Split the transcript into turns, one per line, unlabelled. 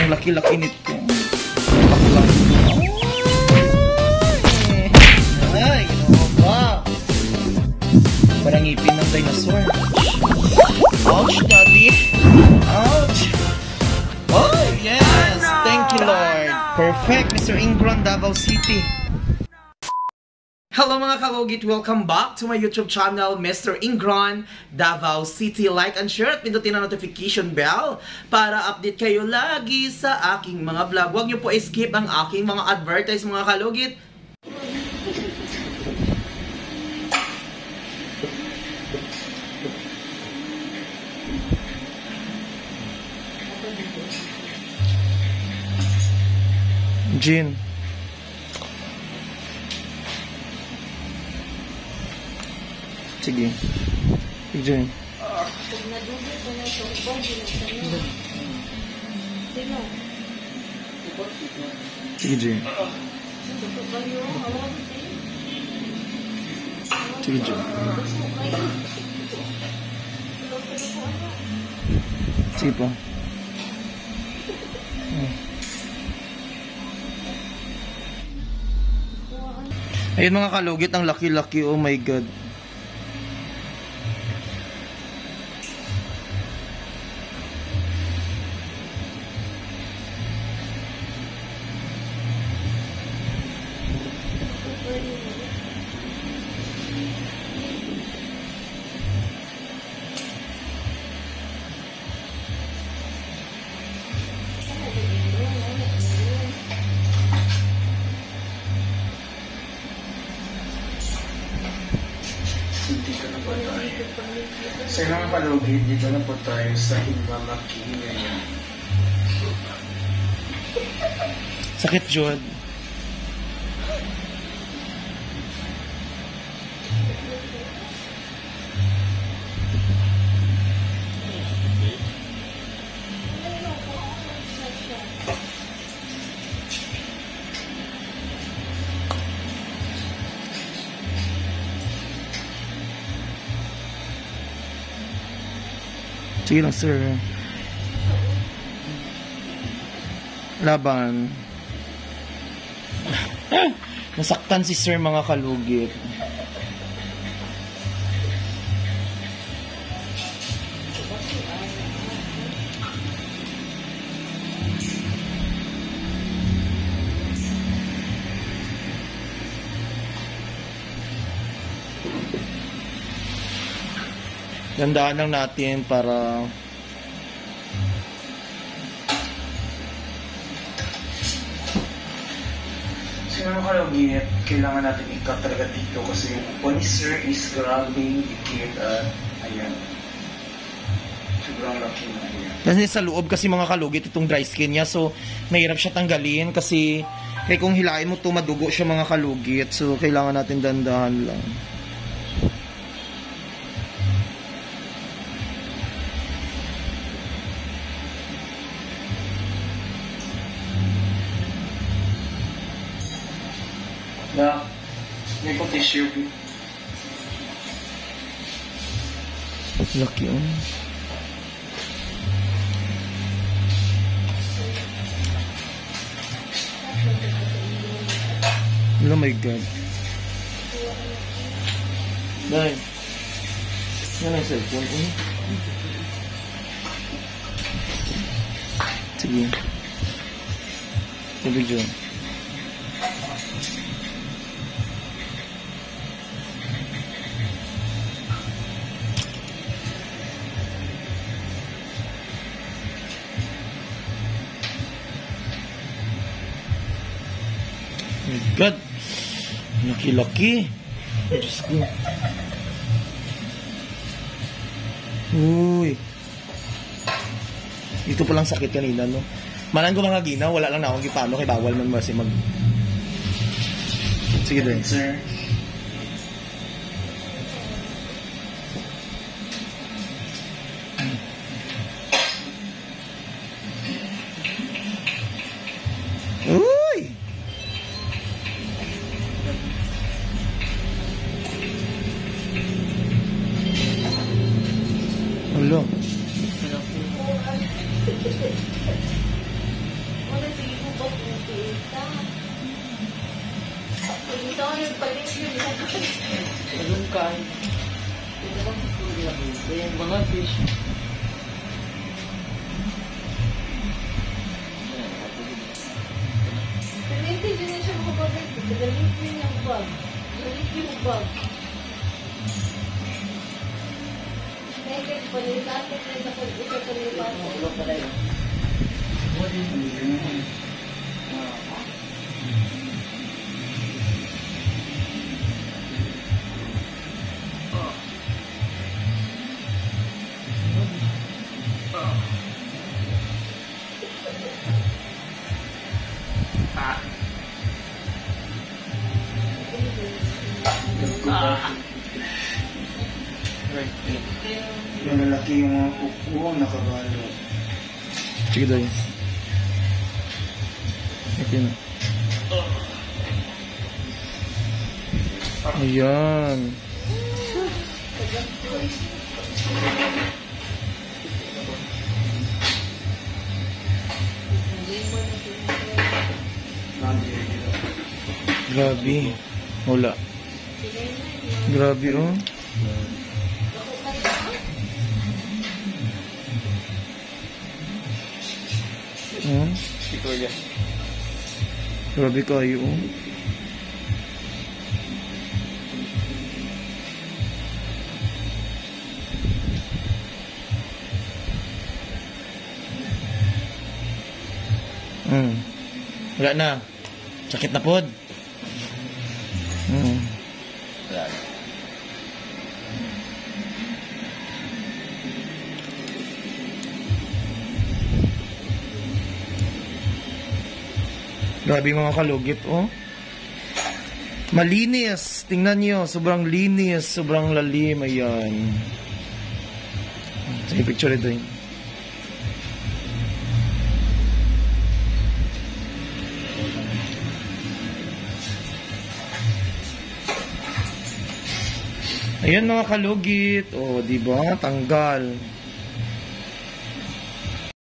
Ang laki-laki nito. Baklang. Ay, ginawa ba? Parang ngipin ng dinosaur. Ouch, daddy. Ouch. Oh, yes. Thank you, Lord. Perfect, Mr. Ingron, Davao City. Hello mga kalugit! Welcome back to my YouTube channel, Mr. Ingron, Davao City. Like and share at pindutin ang notification bell para update kayo lagi sa aking mga vlog. Huwag niyo po skip ang aking mga advertise mga kalugit. Jean. Sige. Jean. Sige, Jean. Sige, Jean. Sige po. Ayun mga kalugit, ang laki-laki. Oh my God.
Dito na po tayo. Sa mga kalugit, dito na po tayo sa Himamaki ngayon.
Sakit, Jod. Sige lang, sir. Laban. Nasaktan si sir mga kalugit. Gandaan lang natin para
Sa mga kalugit, kailangan natin ikat talaga dito kasi when sir is grabbing dikit at ayan. Sobrang laki na ayan.
kasi sa loob kasi mga kalugit itong dry skin niya, so mahirap siya tanggalin kasi kung hilain mo to madugo siya mga kalugit, so kailangan natin dandahan lang.
Na, may po tissue.
Laki oh. Oh my God. Dahil. Yan ang cellphone. Sige. Sige, John. Oh my God. Laki-laki. Diyos ko. Uy. Dito palang sakit kanina, no? Manan ko mga ginaw, wala lang na akong gipano, kay bawal man kasi mag... Sige din.
Sir.
Uy! Hello.
ba't nagtiita? Pagkita ko yung palit yun.
Ganun kain. Ito bang pupuli lang yun? Kaya yung mga fish.
Pagkita dyan na siya makapagay. Galit yun yung bag. Galit yung bag. Nakikita palitan. Nakikita palitan.
Ulo pa tayo.
Malalaki yung mga kuko, nakabalo.
Sige daw. Okay na. Ayan. Grabe. Wala. Grabe oh.
Si Kuya.
Grabe kayo oh. Wala na. Sakit na pod.
Wala.
Grabe mga kalugit, oh. Malinis. Tingnan nyo. Sobrang linis. Sobrang lalim. Ayan. Sige, picture ito yun. Ayan mga kalugit. Oh, di ba? Tanggal.